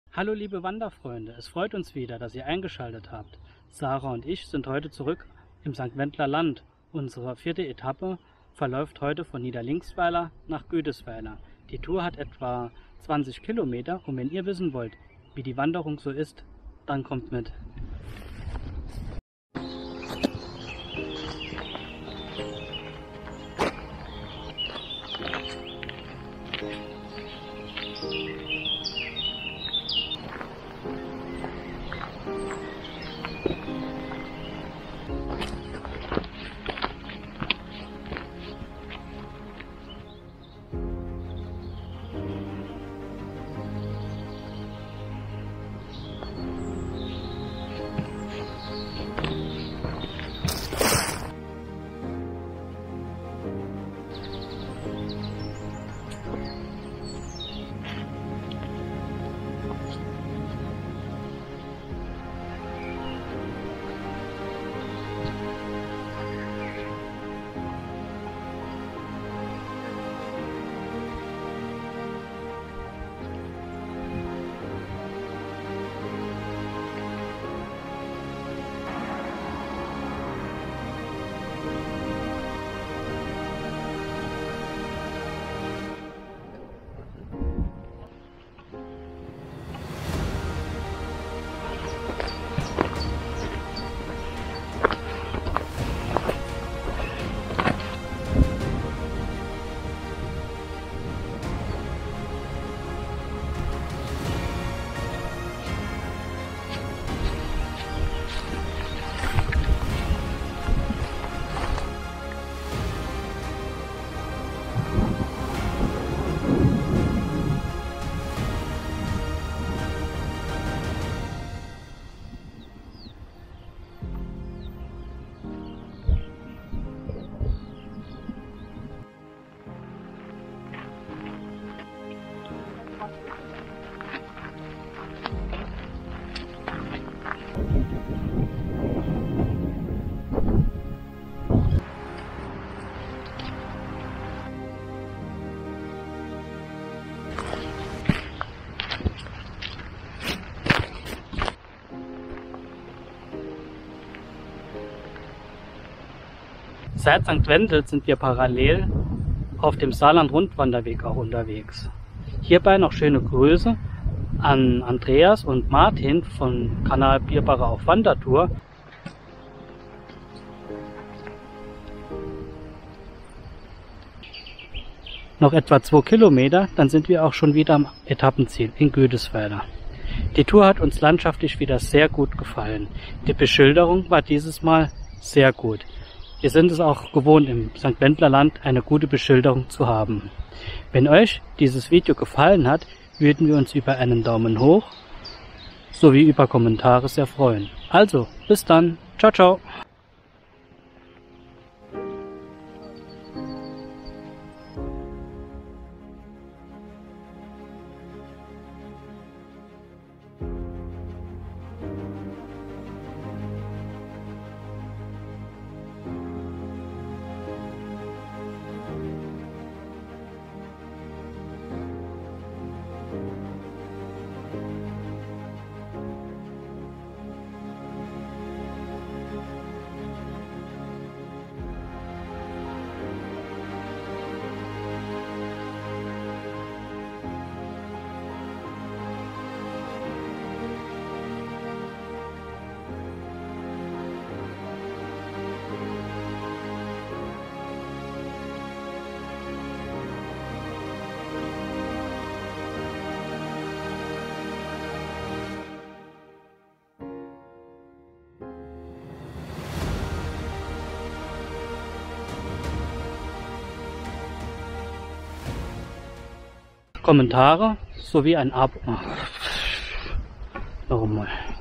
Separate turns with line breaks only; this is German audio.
Hallo liebe Wanderfreunde, es freut uns wieder, dass ihr eingeschaltet habt. Sarah und ich sind heute zurück im St. Wendler Land. Unsere 4. Etappe verläuft heute von Niederlinksweiler nach Güdesweiler. Die Tour hat etwa 20 Kilometer und wenn ihr wissen wollt, wie die Wanderung so ist, dann kommt mit. Seit St. Wendel sind wir parallel auf dem Saarland-Rundwanderweg auch unterwegs. Hierbei noch schöne Grüße an Andreas und Martin von Kanal Bierbacher auf Wandertour. Noch etwa 2 Kilometer, dann sind wir auch schon wieder am Etappenziel in Güdesweiler. Die Tour hat uns landschaftlich wieder sehr gut gefallen. Die Beschilderung war dieses Mal sehr gut. Wir sind es auch gewohnt, im St. Wendler Land eine gute Beschilderung zu haben. Wenn euch dieses Video gefallen hat, würden wir uns über einen Daumen hoch sowie über Kommentare sehr freuen. Also, bis dann. Ciao, ciao. Kommentare sowie ein Abo. Noch einmal.